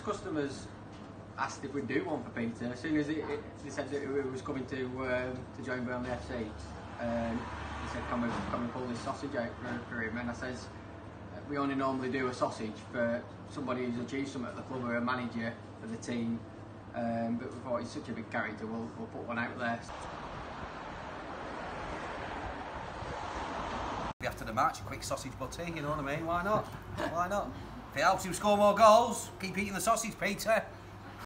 customers asked if we'd do one for Peter. As soon as they said that he was coming to join Burnley FC, he said, "Can we pull this sausage out for him?" And I says, "We only normally do a sausage for somebody who's achieved something at the club or a manager for the team, but we thought he's such a big character, we'll put one out there." After the match, a quick sausage butty, you know what I mean? Why not? Why not? If it helps him score more goals, keep eating the sausage, Peter.